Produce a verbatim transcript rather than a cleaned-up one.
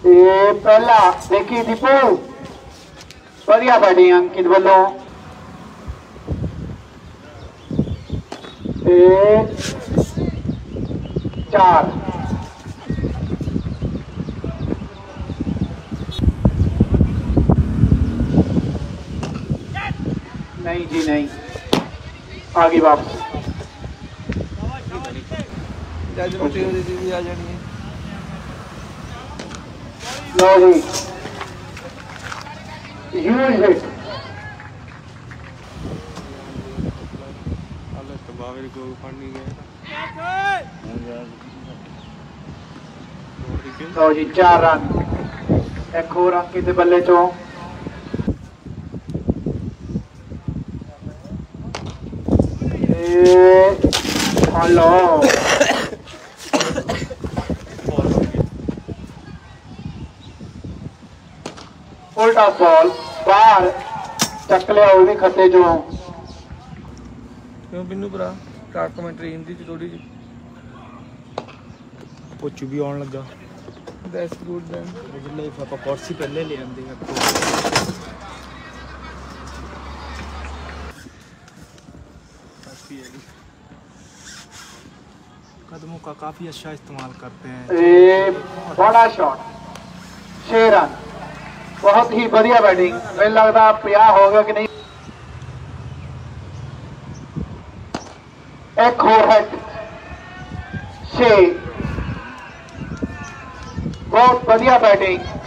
ये पहला देखी दीपू बढ़िया बैटिंग अंकित वालों। चार नहीं जी नहीं, आगे वापस आ जानी है। लो जी ह्यूज हिट। लो जी चार रन, एक होर अंकित दे बल्ले चो। हेलो उल्टा बॉल बाहर चक लिया, वो भी खते जो क्यों बिन्नू भरा स्टार्ट कमेंट्री हिंदी च थोड़ी जी पोचू भी आने लगा। दैट्स गुड देन मुझे पापा कुर्सी पहले ले आंदे हैं। कदमों का काफी अच्छा इस्तेमाल करते हैं। ए, बड़ा शॉट, छह रन, बहुत ही बढ़िया बैटिंग। मुझे लगता पिया होगा कि नहीं। एक और हेड, छह, बहुत बढ़िया बैटिंग।